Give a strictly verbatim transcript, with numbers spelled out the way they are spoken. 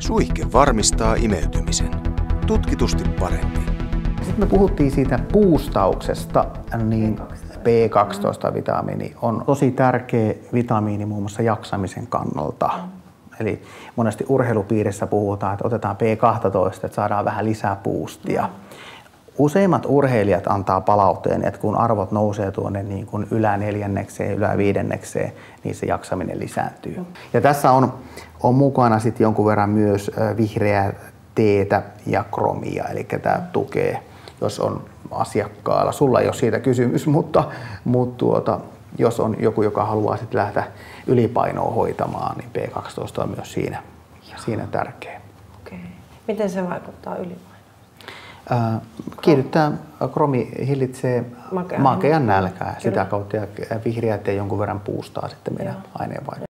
Suihke varmistaa imeytymisen. Tutkitusti parempi. Sitten me puhuttiin siitä puustauksesta, niin B kaksitoista-vitamiini on tosi tärkeä vitamiini muun muassa jaksamisen kannalta. Eli monesti urheilupiirissä puhutaan, että otetaan B kaksitoista, että saadaan vähän lisää boostia. Useimmat urheilijat antaa palautteen, että kun arvot nousee tuonne niin kuin yläneljännekseen, yläviidennekseen, niin se jaksaminen lisääntyy. Ja tässä on, on mukana sitten jonkun verran myös vihreää teetä ja kromia, eli tämä tukee, jos on asiakkaalla. Sulla ei ole siitä kysymys, mutta, mutta tuota, jos on joku, joka haluaa sitten lähteä ylipainoa hoitamaan, niin B kaksitoista on myös siinä, siinä tärkeä. Okei. Miten se vaikuttaa ylipainoon? Äh, kiihdyttää, kromi hillitsee makean nälkää sitä kautta ja vihreät ja jonkun verran puustaa sitten meidän aineenvaihdon.